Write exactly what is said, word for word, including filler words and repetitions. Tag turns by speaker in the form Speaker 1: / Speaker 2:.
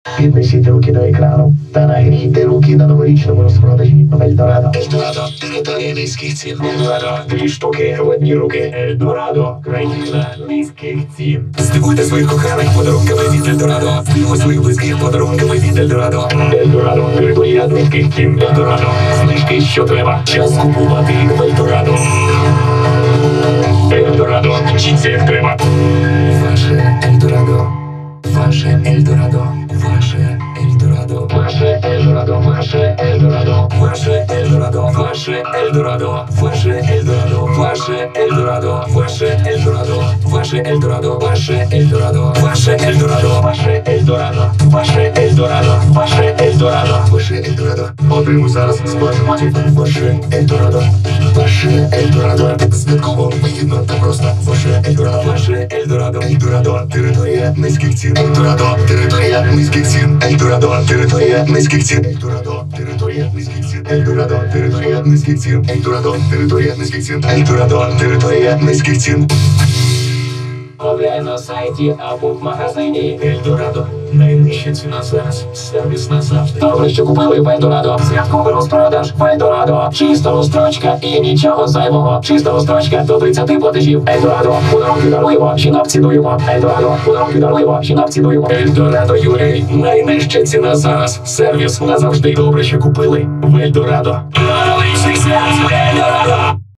Speaker 1: Піднесіть руки до екрану та нагрійте руки на новорічному розпродажі в Ельдорадо. Ельдорадо – територія низьких цін. Ельдорадо – дві штуки в одні руки. Ельдорадо – країна низьких цін. Здивуйте своїх коханих подарунками від Ельдорадо. Здивуйте своїх близьких подарунками від Ельдорадо. Ельдорадо – територія низьких цін. Ельдорадо – знижки, що треба. Час купувати в Ельдорадо. Ельдорадо – вчіться як треба. Ваше Ельдорадо. Ваше Ельдорадо, ваше Ельдорадо, ваше Ельдорадо, ваше Ельдорадо, ваше Ельдорадо, ваше Ельдорадо, ваше Ельдорадо, ваше Ельдорадо, ваше Ельдорадо, ваше Ельдорадо, ваше Ельдорадо, ваше Ельдорадо, ваше Ельдорадо, ваше Ельдорадо, ваше Ельдорадо, ваше Ельдорадо. Отримуй зараз сплачувати ваше Ельдорадо, ваше Ельдорадо. Святково, вигідно та просто ваше Ельдорадо, ваше Ельдорадо, Ельдорадо, територія низьких цін. Ельдорадо, територія низьких цін. Ельдорадо, територія низьких цін. Ельдорадо, територія низьких цін. Ельдорадо, територія низьких цін. Ельдорадо, територія низьких цін. Ельдорадо, територія низьких цін. Огляй на сайті або в магазині Ельдорадо. Найнижча ціна зараз. Сервіс назавжди. Добре, що купили в Ельдорадо. Святковий розпродаж в Ельдорадо. Чиста розстрочка і нічого зайвого. Чиста розстрочка до тридцяти платежів. Ельдорадо. Подарунки даруємо, жінок цінуємо. Ельдорадо. Подарунки даруємо, жінок цінуємо. Ельдорадо ю ей. Найнижча ціна зараз. Сервіс назавжди. Добре, що купили в Ельдорадо. Ельдорадо.